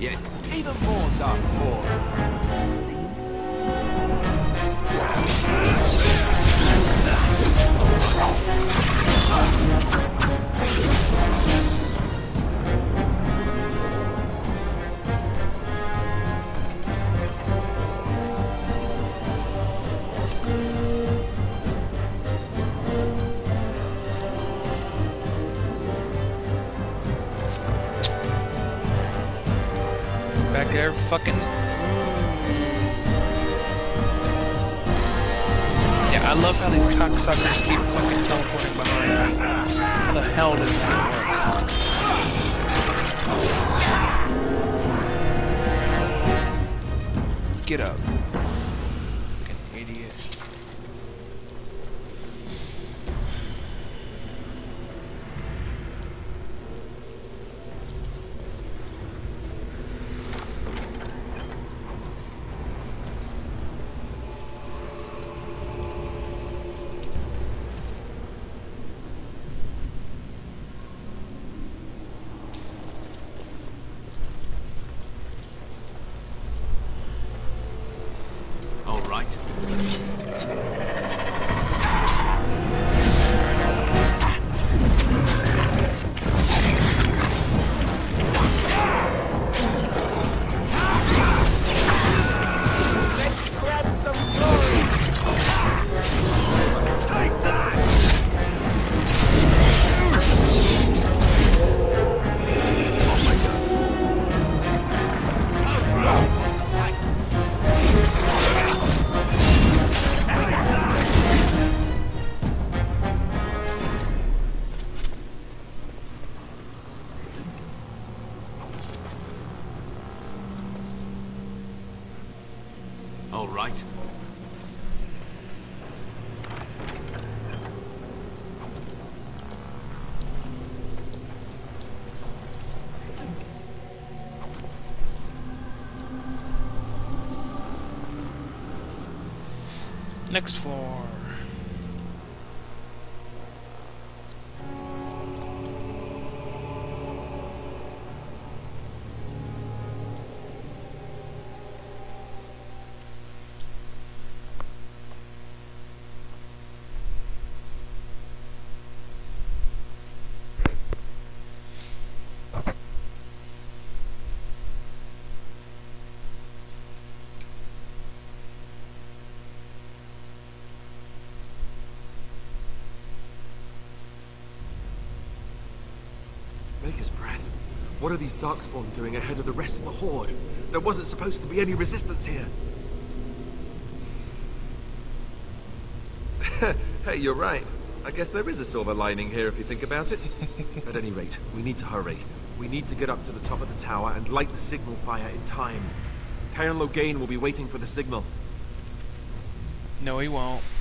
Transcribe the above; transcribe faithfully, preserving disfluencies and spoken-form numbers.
Yes, even more Darkspawn. Back there, fucking. Yeah, I love how these cocksuckers keep fucking teleporting behind me. How the hell does that work? Get up. Fucking idiot. All right. Let's grab some glory. Take that. Oh my God. All right. Next floor. Maker's breath. What are these Darkspawn doing ahead of the rest of the Horde? There wasn't supposed to be any resistance here. Hey, you're right. I guess there is a silver lining here if you think about it. At any rate, we need to hurry. We need to get up to the top of the tower and light the signal fire in time. Tyron Loghain will be waiting for the signal. No, he won't.